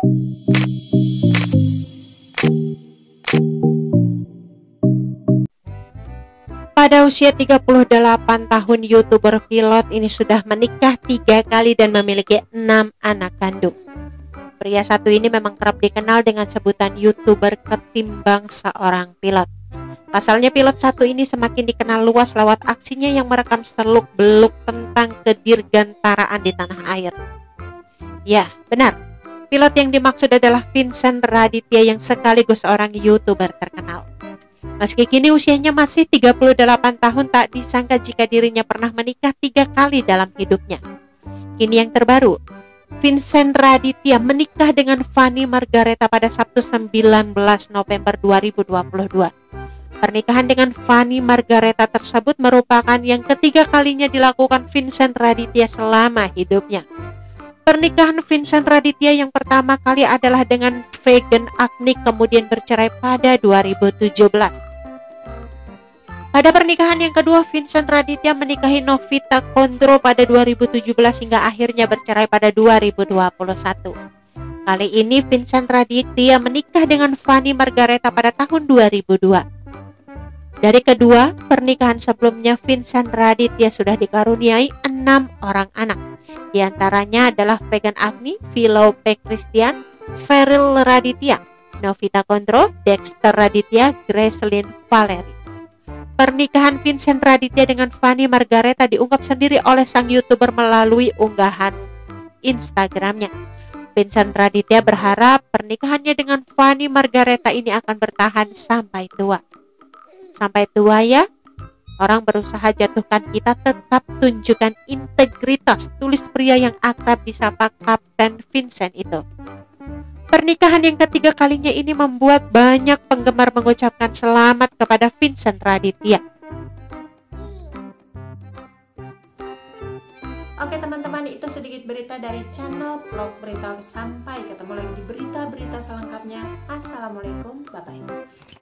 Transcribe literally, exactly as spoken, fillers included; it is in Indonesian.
Pada usia tiga puluh delapan tahun, YouTuber Pilot ini sudah menikah tiga kali dan memiliki enam anak kandung. Pria satu ini memang kerap dikenal dengan sebutan YouTuber ketimbang seorang pilot. Pasalnya Pilot satu ini semakin dikenal luas lewat aksinya yang merekam seluk-beluk tentang kedirgantaraan di tanah air. Ya, benar. Pilot yang dimaksud adalah Vincent Raditya yang sekaligus seorang YouTuber terkenal. Meski kini usianya masih tiga puluh delapan tahun, tak disangka jika dirinya pernah menikah tiga kali dalam hidupnya. Kini yang terbaru, Vincent Raditya menikah dengan Fanny Margareta pada Sabtu sembilan belas November dua ribu dua puluh dua. Pernikahan dengan Fanny Margareta tersebut merupakan yang ketiga kalinya dilakukan Vincent Raditya selama hidupnya. Pernikahan Vincent Raditya yang pertama kali adalah dengan Vegan Agni, kemudian bercerai pada dua ribu tujuh belas. Pada pernikahan yang kedua, Vincent Raditya menikahi Novita Kondro pada dua ribu tujuh belas hingga akhirnya bercerai pada dua ribu dua puluh satu. Kali ini Vincent Raditya menikah dengan Fanny Margareta pada tahun dua ribu dua. Dari kedua pernikahan sebelumnya, Vincent Raditya sudah dikaruniai enam orang anak. Di antaranya adalah Vegan Agni, Philo P. Christian, Feril Raditya, Novita Kondro, Dexter Raditya, Gracelyn Valerie. Pernikahan Vincent Raditya dengan Fanny Margareta diungkap sendiri oleh sang YouTuber melalui unggahan Instagramnya. Vincent Raditya berharap pernikahannya dengan Fanny Margareta ini akan bertahan sampai tua. Sampai tua ya, orang berusaha jatuhkan kita, tetap tunjukkan integritas, tulis pria yang akrab disapa Kapten Vincent itu. Pernikahan yang ketiga kalinya ini membuat banyak penggemar mengucapkan selamat kepada Vincent Raditya. Oke teman-teman, itu sedikit berita dari channel Vlog Berita. Sampai ketemu lagi di berita-berita selengkapnya. Assalamualaikum, bye-bye.